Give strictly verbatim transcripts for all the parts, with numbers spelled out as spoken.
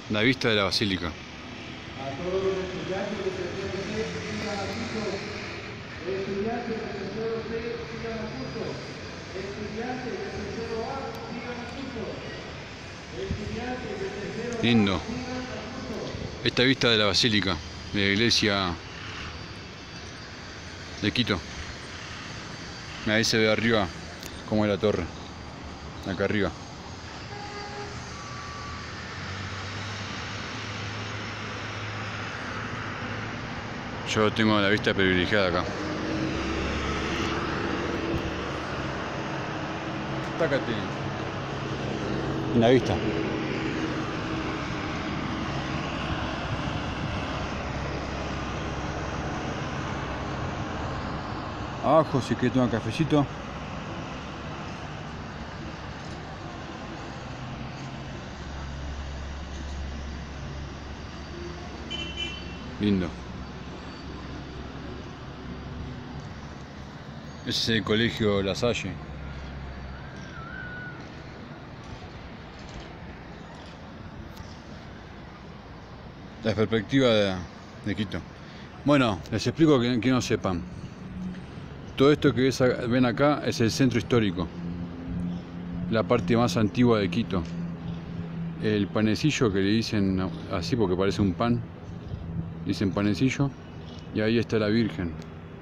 La vista de la basílica. A todos los estudiantes de tercero C, sigan a curso. Estudiantes de tercero C, sigan a curso. Estudiantes de tercero A, sigan a curso. Estudiantes de tercero A, Lindo. sigan a curso. Esta vista de la basílica, de la iglesia de Quito. Ahí se ve arriba como es la torre. Acá arriba. Yo tengo la vista privilegiada acá. Tácate. La vista. Abajo, si quieres tomar cafecito. Lindo. Ese es el colegio La Salle. La perspectiva de, de Quito. Bueno, les explico que, que no sepan. Todo esto que ven acá es el centro histórico, la parte más antigua de Quito. El panecillo, que le dicen así porque parece un pan, dicen panecillo, y ahí está la Virgen.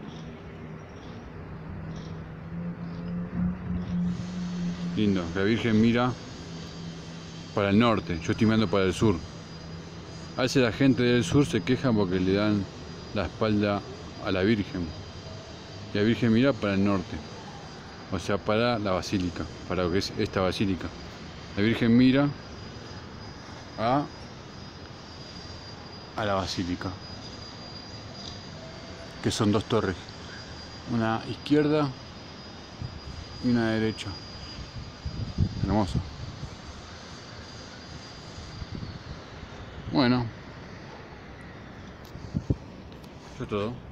Lindo, la Virgen mira para el norte, yo estoy mirando para el sur. A veces la gente del sur se queja porque le dan la espalda a la Virgen. Y la Virgen mira para el norte, o sea, para la basílica, para lo que es esta basílica. La Virgen mira a, a la basílica, que son dos torres, una izquierda y una derecha. Hermoso. Bueno, eso es todo.